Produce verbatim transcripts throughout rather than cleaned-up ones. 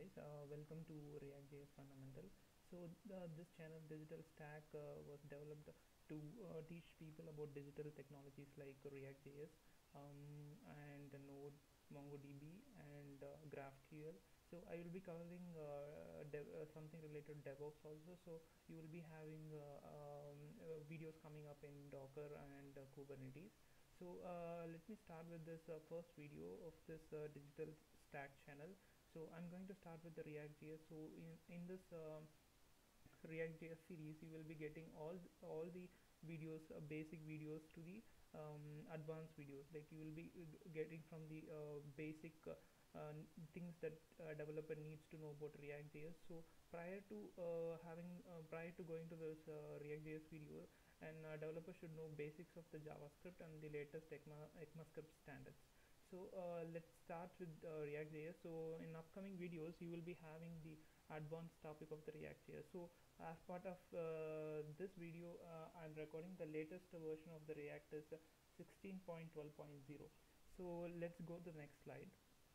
guys, uh, welcome to React.js Fundamental. So the, this channel Digital Stack uh, was developed to uh, teach people about digital technologies like React.js um, and Node, MongoDB and uh, GraphQL. So I will be covering uh, dev, uh, something related to DevOps also. So you will be having uh, um, uh, videos coming up in Docker and uh, Kubernetes. So uh, let me start with this uh, first video of this uh, digital stack channel. So I'm going to start with the React.js. So in, in this um, React.js series, you will be getting all th all the videos, uh, basic videos to the um, advanced videos. Like you will be uh, getting from the uh, basic uh, uh, things that uh, developer needs to know about React.js. So prior to uh, having uh, prior to going to this uh, React.js video, and uh, developer should know basics of the JavaScript and the latest ECMA, ECMAScript standards. So uh, let's start with uh, React.js. So in upcoming videos, you will be having the advanced topic of the React.js. So as part of uh, this video, uh, I'm recording the latest version of the React is uh, sixteen point twelve point zero. So let's go to the next slide.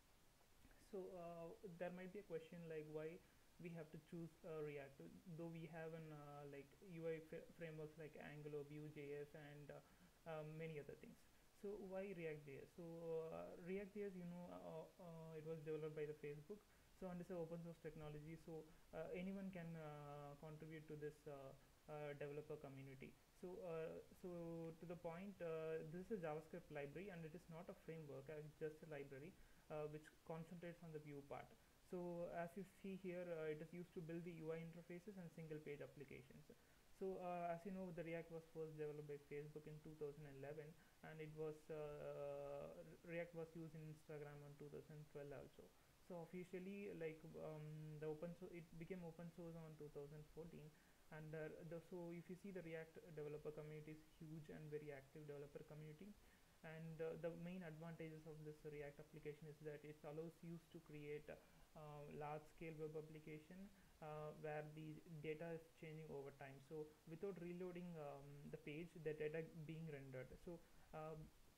So uh, there might be a question like why we have to choose uh, React, though we have an uh, like U I frameworks like Angular, Vue.js, and uh, um, many other things. So why React.js? So uh, React.js, you know, uh, uh, it was developed by the Facebook. So and it's an open source technology. So uh, anyone can uh, contribute to this uh, uh, developer community. So uh, so to the point, uh, this is a JavaScript library, and it is not a framework. Uh, it's just a library uh, which concentrates on the view part. So as you see here, uh, it is used to build the U I interfaces and single page applications. So uh, as you know, the React was first developed by Facebook in two thousand eleven, and it was uh, React was used in Instagram in two thousand twelve also. So officially, like um, the open so it became open source on two thousand fourteen, and uh, the, so if you see the React developer community is huge and very active developer community. And uh, the main advantages of this React application is that it allows you to create uh, large scale web application uh, where the data is changing over time. So without reloading um, the page, the data being rendered. So uh,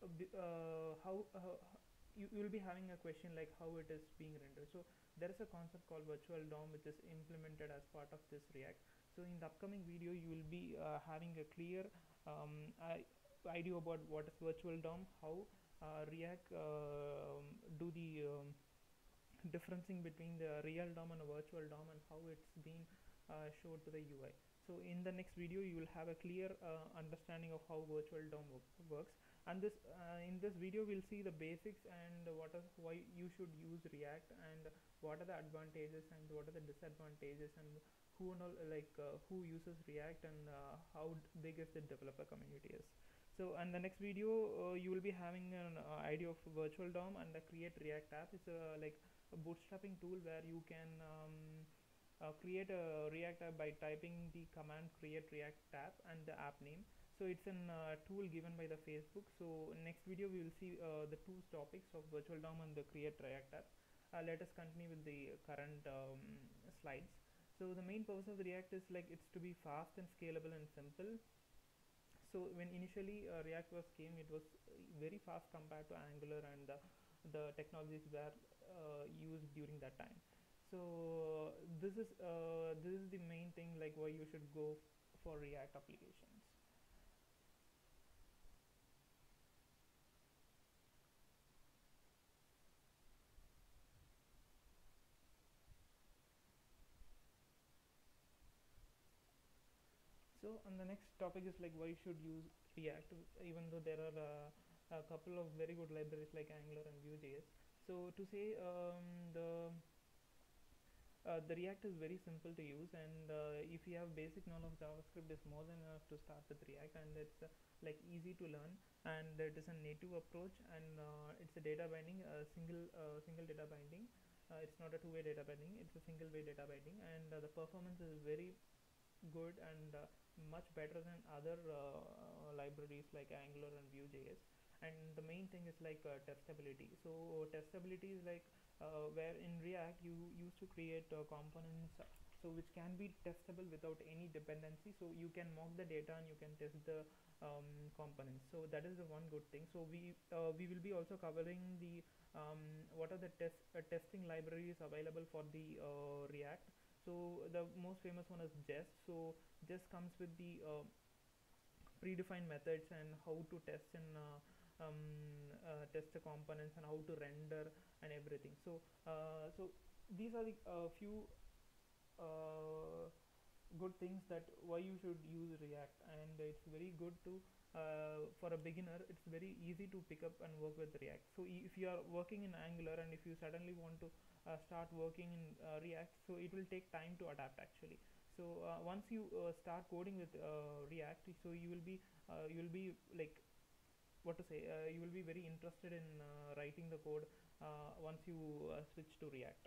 uh, how uh, you, you will be having a question like how it is being rendered. So there is a concept called virtual D O M which is implemented as part of this React. So in the upcoming video, you will be uh, having a clear um, I, idea about what is virtual D O M, how uh, React uh, do the um, differencing between the real D O M and a virtual D O M, and how it's been uh, showed to the U I. So in the next video, you will have a clear uh, understanding of how virtual D O M works. And this uh, in this video, we'll see the basics and what are why you should use React, and what are the advantages and what are the disadvantages, and who and all, like uh, who uses React, and uh, how big is the developer community is. So in the next video, uh, you will be having an uh, idea of virtual D O M and the create React app. It's a like a bootstrapping tool where you can um, uh, create a React app by typing the command create React app and the app name. So it's a uh, tool given by the Facebook. So next video we will see uh, the two topics of virtual D O M and the create React app. Uh, let us continue with the current um, slides. So the main purpose of the React is like it's to be fast and scalable and simple. So when initially uh, React was came, it was very fast compared to Angular and the, the technologies were uh, used during that time. So this is uh, this is the main thing, like why you should go for React applications. So and the next topic is like why you should use React, even though there are uh, a couple of very good libraries like Angular and Vue.js. So to say um, the Uh, the React is very simple to use, and uh, if you have basic knowledge of JavaScript, is more than enough to start with React, and it's uh, like easy to learn, and it is a native approach, and uh, it's a data binding, a single uh, single data binding. Uh, it's not a two-way data binding; it's a single-way data binding, and uh, the performance is very good and uh, much better than other uh, libraries like Angular and Vue.js. And the main thing is like uh, testability. So testability is like uh, where in React you used to create uh, components uh, so which can be testable without any dependency. So you can mock the data and you can test the um, components. So that is the one good thing. So we uh, we will be also covering the um, what are the test uh, testing libraries available for the uh, React. So the most famous one is Jest. So Jest comes with the uh, predefined methods and how to test and uh, um, uh, test the components and how to render and everything. So uh, so these are the uh, few uh, good things that why you should use React, and it's very good to uh, for a beginner. It's very easy to pick up and work with React. So if you are working in Angular and if you suddenly want to uh, start working in uh, React, so it will take time to adapt actually. So uh, once you uh, start coding with uh, React, so you will be uh, you will be like what to say, uh, you will be very interested in uh, writing the code uh, once you uh, switch to React.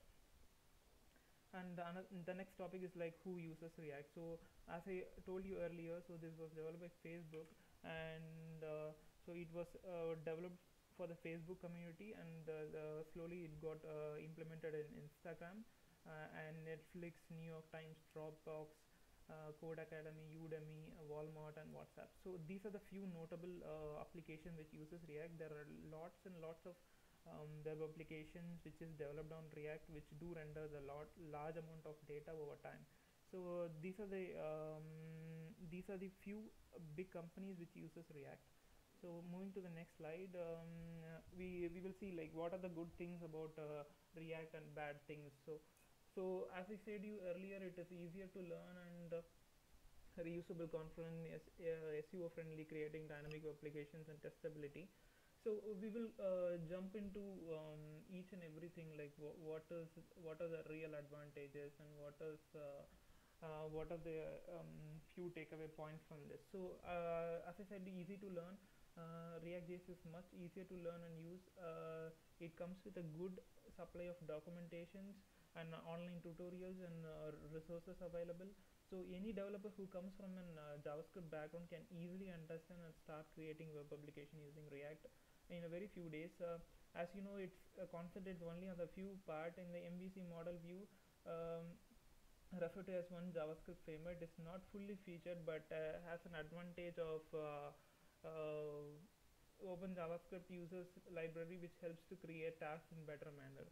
And the, the next topic is like who uses React. So as I told you earlier, so this was developed by Facebook, and uh, so it was uh, developed for the Facebook community, and uh, the, slowly it got uh, implemented in Instagram uh, and Netflix, New York Times, Dropbox, uh, Code Academy, Udemy, uh, Walmart, and WhatsApp. So these are the few notable uh, applications which uses React. There are lots and lots of um, web applications which is developed on React, which do render the lot large amount of data over time. So uh, these are the um, these are the few uh, big companies which uses React. So moving to the next slide, um, we we will see like what are the good things about uh, React and bad things. So so as I said you earlier, it is easier to learn and uh, reusable, confident, S E O friendly, creating dynamic applications and testability. So uh, we will uh, jump into um, each and everything, like wh- what is what are the real advantages and what is uh, uh, what are the um, few takeaway points from this. So uh, as I said, easy to learn. uh, React.js is much easier to learn and use. Uh, it comes with a good supply of documentations and uh, online tutorials and uh, resources available. So any developer who comes from an uh, JavaScript background can easily understand and start creating web application using React in a very few days. Uh, as you know, it's uh, concentrates only on the few part in the M V C model view. Um, referred to as one JavaScript framework, is not fully featured but uh, has an advantage of uh, uh, Open JavaScript uses library which helps to create tasks in better manner.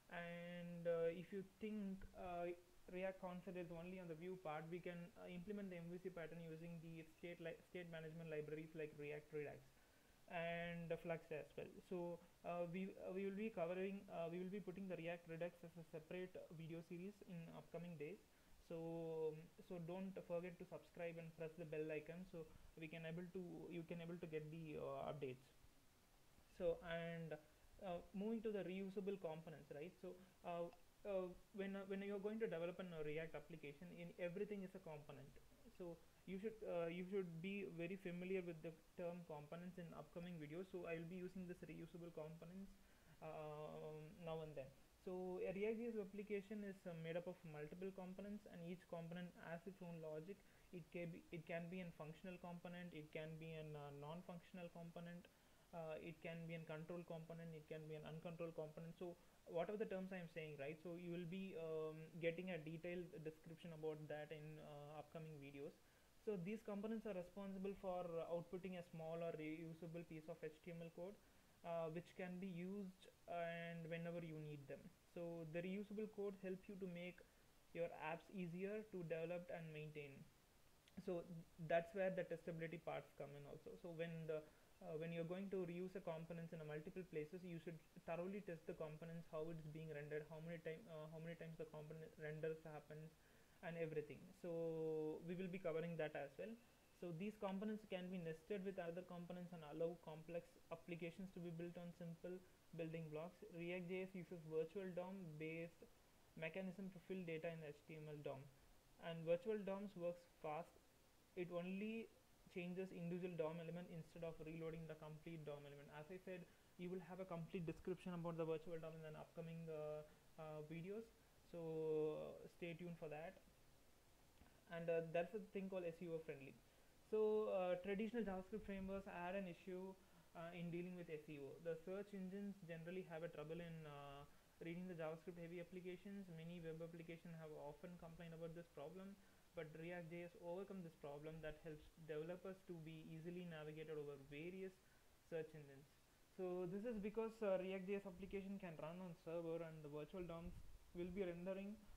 And uh, if you think uh, React concentrates only on the view part, we can uh, implement the M V C pattern using the state li- state management libraries like React Redux and uh, Flux as well. So uh, we uh, we will be covering uh, we will be putting the React Redux as a separate video series in upcoming days. So um, so don't forget to subscribe and press the bell icon so we can able to you can able to get the uh, updates. So and uh, moving to the reusable components, right? So uh, uh, when uh, when you're going to develop a React application, in everything is a component. So you should uh, you should be very familiar with the term components in upcoming videos. So I will be using this reusable components um, now and then. So a React.js application is uh, made up of multiple components, and each component has its own logic. It can be it can be a functional component, it can be a uh, non-functional component, uh, it can be a control component, it can be an uncontrolled component. So whatever the terms I am saying, right? So you will be um, getting a detailed description about that in uh, upcoming videos. So these components are responsible for uh, outputting a small or reusable piece of H T M L code uh, which can be used and whenever you need them. So the reusable code helps you to make your apps easier to develop and maintain. So that's where the testability parts come in also. So when the uh, when you're going to reuse a components in a multiple places, you should thoroughly test the components, how it's being rendered, how many time uh, how many times the component renders happens, and everything. So we will be covering that as well. So these components can be nested with other components and allow complex applications to be built on simple building blocks. React.js uses virtual D O M based mechanism to fill data in H T M L D O M, and virtual D O Ms works fast. It only changes individual D O M element instead of reloading the complete D O M element. As I said, you will have a complete description about the virtual D O M in the upcoming uh, uh, videos. So uh, stay tuned for that. And uh, that's a thing called S E O friendly. So uh, traditional JavaScript frameworks are an issue uh, in dealing with S E O. The search engines generally have a trouble in uh, reading the JavaScript heavy applications. Many web applications have often complained about this problem, but React.js overcome this problem that helps developers to be easily navigated over various search engines. So this is because uh, React.js application can run on server and the virtual D O Ms will be rendering